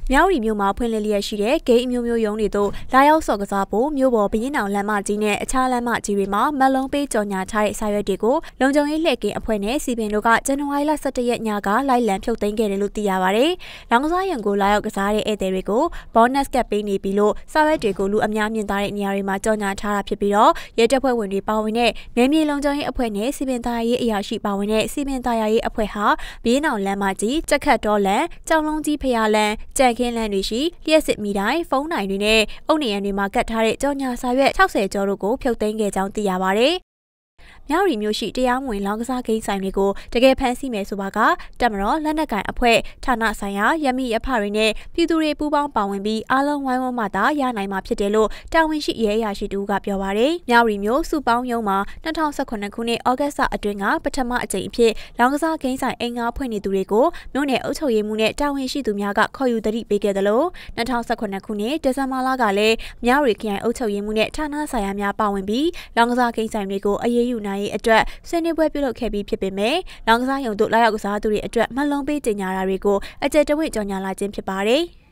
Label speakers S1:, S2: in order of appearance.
S1: မြောက်ရီမြို့မှာဖွင့်လှစ်လျက်ရှိတဲ့ဂိမ်းအမျိုးမျိုးရုံးတွေတို့လာရောက်စော်ကစားဖို့မြို့ပေါ်ဘရင်အောင်လမ်းမကြီးနဲ့အခြားလမ်းမကြီးတွေမှာမက်လုံးပေးကြော်ညာထားတဲ့စာရွက်တွေကိုလုံခြုံရေးလှည့်ကင်းအဖွဲ့နဲ့စီပင်တို့ကဇန်နဝါရီလ17ရက်ညကလိုက်လံဖြုတ်သိမ်းခဲ့တယ်လို့သိရပါတယ်။လောင်ကစားရုံကိုလာရောက်ကစားတဲ့ဧည့်သည်တွေကိုဘောနက်ကပ်ပေးနေပြီလို့စာရွက်တွေကိုလူအများမြင်သာတဲ့နေရာတွေမှာကြော်ညာထားတာဖြစ်ပြီးတော့ရဲတပ်ဖွဲ့ဝင်တွေပါဝင်တဲ့နယ်မြေလုံခြုံရေးအဖွဲ့နဲ့စီပင်သားရေးအရာရှိပါဝင်တဲ့စီပင်သားရေးအဖွဲ့ဟာဘရင်အောင်လမ်းမကြီးကြက်ခတ်တော်လန်ကြောင်လုံးကြီးဖျားလန်ကြံခင်းလန်တွေရှိလျှက်စစ်မီတိုင်းဖုန်းနိုင်တွေနဲ့အုတ်နေရံတွေမှာကတ်ထားတဲ့ကြော်ညာစာရွက်60ကျော်တို့ကိုဖြုတ်သိမ်းခဲ့ကြောင်းသိရပါတယ်။မြောက်ရီမျိုးရှိတရားမဝင်လောင်ကစားဂိမ်းဆိုင်တွေကိုတကယ်ဖမ်းဆီးမယ်ဆိုပါကတပ်မတော်လက်နက်ကိုင်အဖွဲ့ဌာနဆိုင်ရာရမီရဖတွေနဲ့ပြည်သူတွေပူးပေါင်းပါဝင်ပြီးအားလုံးဝိုင်းဝန်းမှသာရနိုင်မှာဖြစ်တယ်လို့တာဝန်ရှိရဲအရာရှိတူကပြောပါတယ်။မြောက်ရီမျိုးစုပေါင်းရုံးမှာ2018ခုနှစ်ဩဂတ်စ်အတွင်းကပထမအကြိမ်အဖြစ်လောင်ကစားဂိမ်းဆိုင်အင်္ဂါဖွင့်နေသူတွေကိုမြို့နယ်အုပ်ချုပ်ရေးမှူးနဲ့တာဝန်ရှိသူများကခေါ်ယူသတိပေးခဲ့တယ်လို့2018ခုနှစ်ဒီဇင်ဘာလကလည်းမြောက်ရီခရိုင်အုပ်ချုပ်ရေးမှူးနဲ့ဌာနဆိုင်ရာများပါဝင်ပြီးလောင်ကစားဂိမ်းဆိုင်တွေကိုအရေးယူနိုင်အတွက်ဆွေးနွေးပွဲပြုလုပ်ခဲ့ပြီးဖြစ်ပေမဲ့လောင်ကစားရုံတို့လာရောက်ကစားသူတွေအတွက်မက်လုံးပေးကြေညာတာတွေကိုအကြက်တဝင့်ကြော်ညာလာခြင်းဖြစ်ပါတယ်။